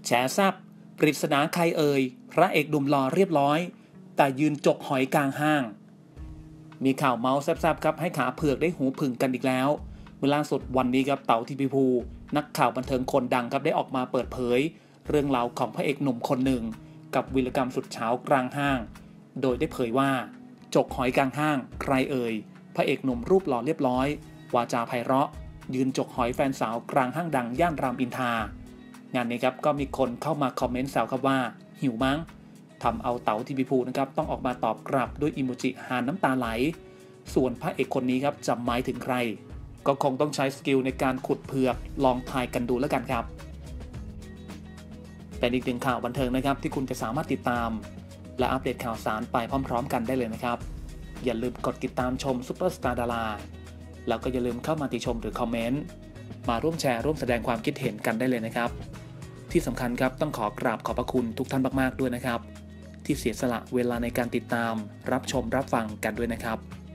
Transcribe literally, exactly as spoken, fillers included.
แฉแซบปริศนาใครเอ่ยพระเอกหนุ่มหล่อเรียบร้อยแต่ยืนจกหอยกลางห้างมีข่าวเมาส์แซ่บๆครับให้ขาเผือกได้หูผึ่งกันอีกแล้วเมื่อล่าสุดวันนี้ครับเต๋าทีพีภูนักข่าวบันเทิงคนดังครับได้ออกมาเปิดเผยเรื่องราวของพระเอกหนุ่มคนหนึ่งกับวีรกรรมสุดเฉากลางห้างโดยได้เผยว่าจกหอยกลางห้างใครเอ่ยพระเอกหนุ่มรูปหล่อเรียบร้อยวาจาไพเราะยืนจกหอยแฟนสาวกลางห้างดังย่านรามอินทรางานนี้ครับก็มีคนเข้ามาคอมเมนต์แซวครับว่าหิวมั้งทำเอาเต๋าทีพีภูนะครับต้องออกมาตอบกลับด้วยอิโมจิหาน้ำตาไหลส่วนพระเอกคนนี้ครับจะหมายถึงใครก็คงต้องใช้สกิลในการขุดเผือกลองทายกันดูแล้วกันครับแต่อีกหนึ่งข่าวบันเทิงนะครับที่คุณจะสามารถติดตามและอัปเดตข่าวสารไปพร้อมๆกันได้เลยนะครับอย่าลืมกดติดตามชมซุปเปอร์สตาร์ดาราแล้วก็อย่าลืมเข้ามาติชมหรือคอมเมนต์มาร่วมแชร์ร่วมแสดงความคิดเห็นกันได้เลยนะครับที่สำคัญครับต้องขอกราบขอบพระคุณทุกท่านมากๆด้วยนะครับที่เสียสละเวลาในการติดตามรับชมรับฟังกันด้วยนะครับ